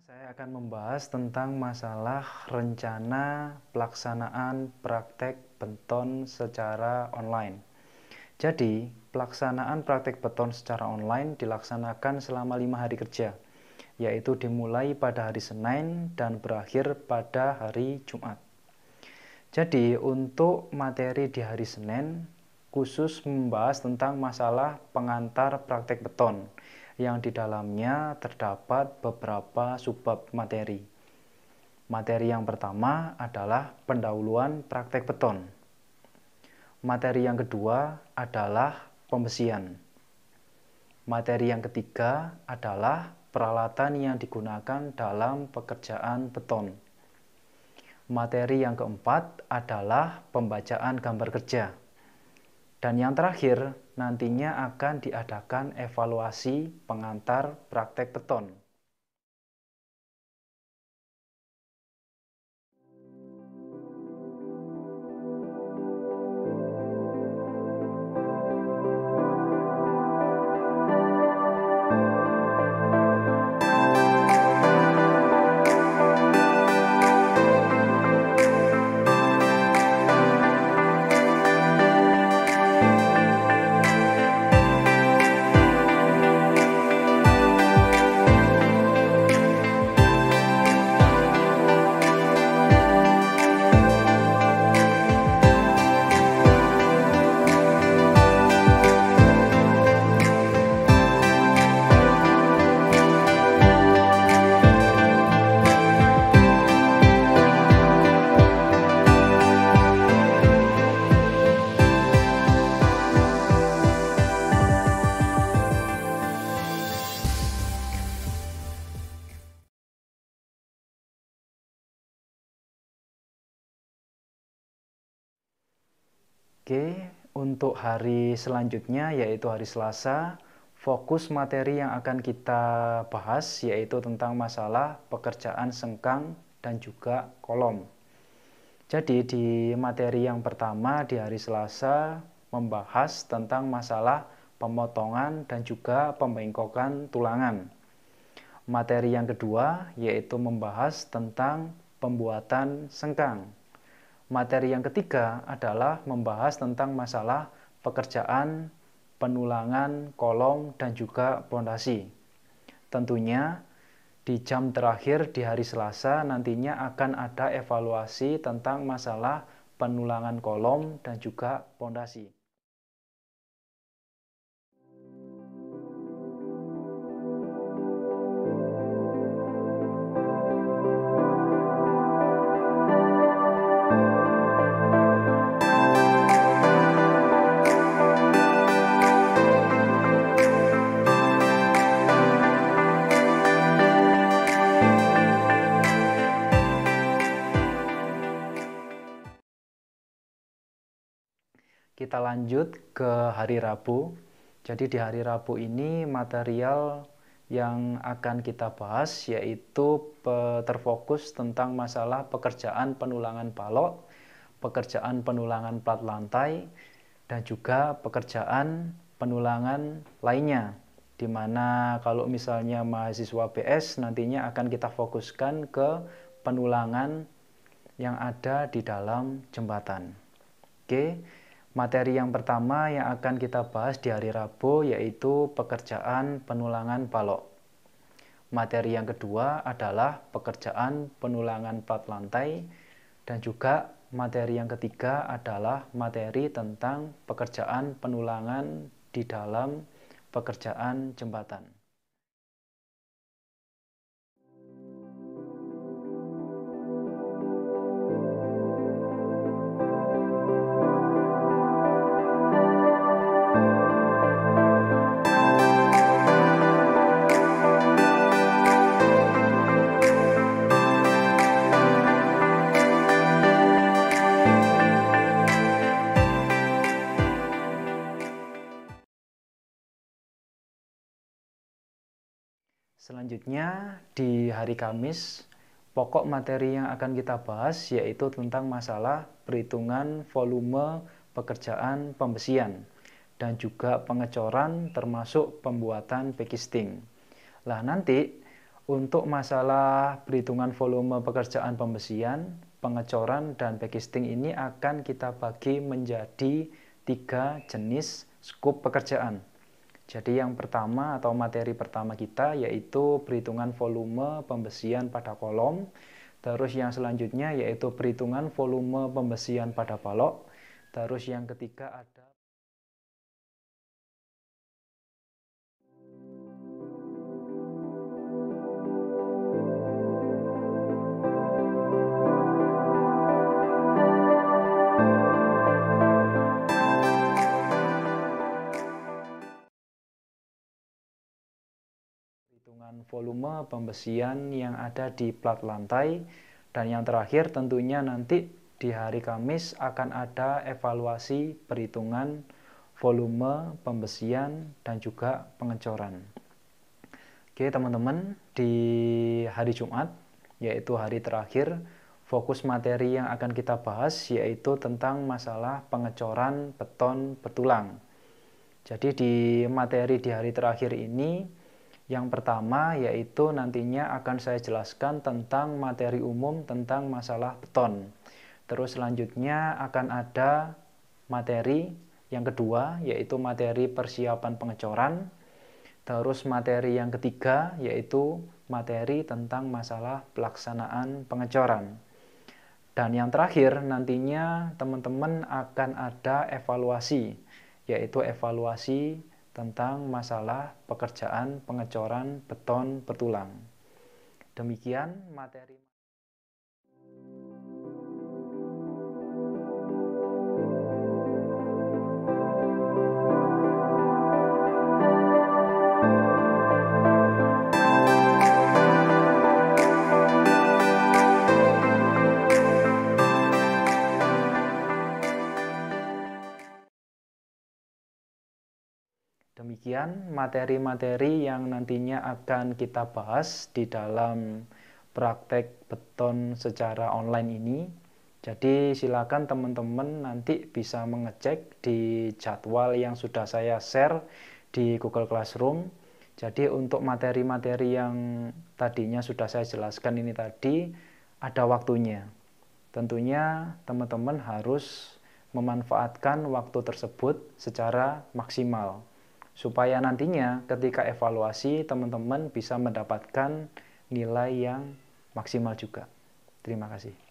Saya akan membahas tentang masalah rencana pelaksanaan praktek beton secara online. Jadi, pelaksanaan praktek beton secara online dilaksanakan selama 5 hari kerja, yaitu dimulai pada hari Senin dan berakhir pada hari Jumat. Jadi, untuk materi di hari Senin, khusus membahas tentang masalah pengantar praktek beton, yang di dalamnya terdapat beberapa subbab materi. Materi yang pertama adalah pendahuluan praktek beton. Materi yang kedua adalah pembesian. Materi yang ketiga adalah peralatan yang digunakan dalam pekerjaan beton. Materi yang keempat adalah pembacaan gambar kerja. Dan yang terakhir, nantinya akan diadakan evaluasi pengantar praktek beton. Oke, untuk hari selanjutnya yaitu hari Selasa, fokus materi yang akan kita bahas yaitu tentang masalah pekerjaan sengkang dan juga kolom. Jadi di materi yang pertama di hari Selasa membahas tentang masalah pemotongan dan juga pembengkokan tulangan. Materi yang kedua yaitu membahas tentang pembuatan sengkang. Materi yang ketiga adalah membahas tentang masalah pekerjaan, penulangan, kolom, dan juga pondasi. Tentunya di jam terakhir di hari Selasa nantinya akan ada evaluasi tentang masalah penulangan kolom dan juga pondasi. Kita lanjut ke hari Rabu. Jadi di hari Rabu ini material yang akan kita bahas yaitu terfokus tentang masalah pekerjaan penulangan balok, pekerjaan penulangan plat lantai, dan juga pekerjaan penulangan lainnya. Di mana kalau misalnya mahasiswa BS nantinya akan kita fokuskan ke penulangan yang ada di dalam jembatan. Oke. Materi yang pertama yang akan kita bahas di hari Rabu yaitu pekerjaan penulangan balok. Materi yang kedua adalah pekerjaan penulangan plat lantai dan juga materi yang ketiga adalah materi tentang pekerjaan penulangan di dalam pekerjaan jembatan. Selanjutnya di hari Kamis, pokok materi yang akan kita bahas yaitu tentang masalah perhitungan volume pekerjaan pembesian dan juga pengecoran termasuk pembuatan backcasting. Nah nanti Untuk masalah perhitungan volume pekerjaan pembesian, pengecoran, dan backcasting ini akan kita bagi menjadi 3 jenis skop pekerjaan. Jadi yang pertama atau materi pertama kita yaitu perhitungan volume pembesian pada kolom. Terus yang selanjutnya yaitu perhitungan volume pembesian pada balok. Terus yang ketiga ada perhitungan volume pembesian yang ada di plat lantai. Dan yang terakhir tentunya nanti di hari Kamis akan ada evaluasi perhitungan volume pembesian dan juga pengecoran. Oke teman-teman, di hari Jumat yaitu hari terakhir, fokus materi yang akan kita bahas yaitu tentang masalah pengecoran beton bertulang. Jadi di materi di hari terakhir ini, yang pertama yaitu nantinya akan saya jelaskan tentang materi umum tentang masalah beton. Terus selanjutnya akan ada materi yang kedua yaitu materi persiapan pengecoran. Terus materi yang ketiga yaitu materi tentang masalah pelaksanaan pengecoran. Dan yang terakhir nantinya teman-teman akan ada evaluasi, yaitu evaluasi tentang masalah pekerjaan pengecoran beton bertulang. Demikian materi. Demikian materi-materi yang nantinya akan kita bahas di dalam praktek beton secara online ini. Jadi silakan teman-teman nanti bisa mengecek di jadwal yang sudah saya share di Google Classroom. Jadi untuk materi-materi yang tadinya sudah saya jelaskan ini tadi ada waktunya. Tentunya teman-teman harus memanfaatkan waktu tersebut secara maksimal, supaya nantinya ketika evaluasi teman-teman bisa mendapatkan nilai yang maksimal juga. Terima kasih.